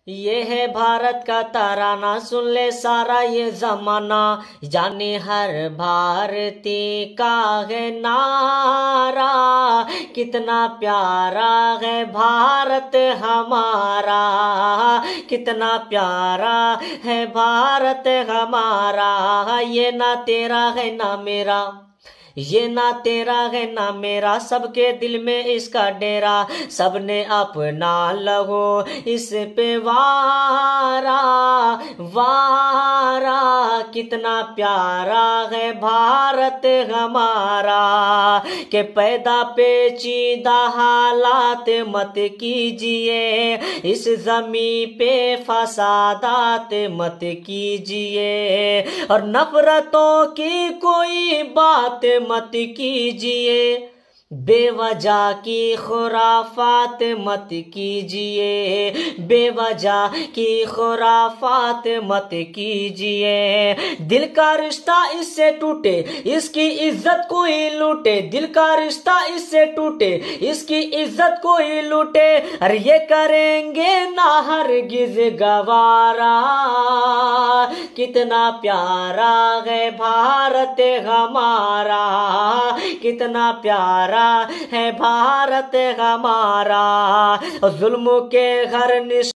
ये है भारत का तराना, सुन ले सारा ये जमाना, जाने हर भारतीय का है नारा। कितना प्यारा है भारत हमारा, कितना प्यारा है भारत हमारा। ये ना तेरा है ना मेरा, ये ना तेरा है ना मेरा, सबके दिल में इसका डेरा। सबने अपना लहो इस पे वारा वारा। कितना प्यारा है भारत हमारा, के पैदा पेचीदा हालात मत कीजिए, इस जमी पे फसादात मत कीजिए, और नफरतों की कोई बात मत कीजिए, बेवजह की खुराफात मत कीजिए, बेवजह की खुराफात मत कीजिए। दिल का रिश्ता इससे टूटे, इसकी इज्जत कोई लूटे, दिल का रिश्ता इससे टूटे, इसकी इज्जत कोई लूटे, अरे ये करेंगे ना हरगिज गवारा। कितना प्यारा है भारत हमारा, कितना प्यारा है भारत हमारा। जुल्म के हर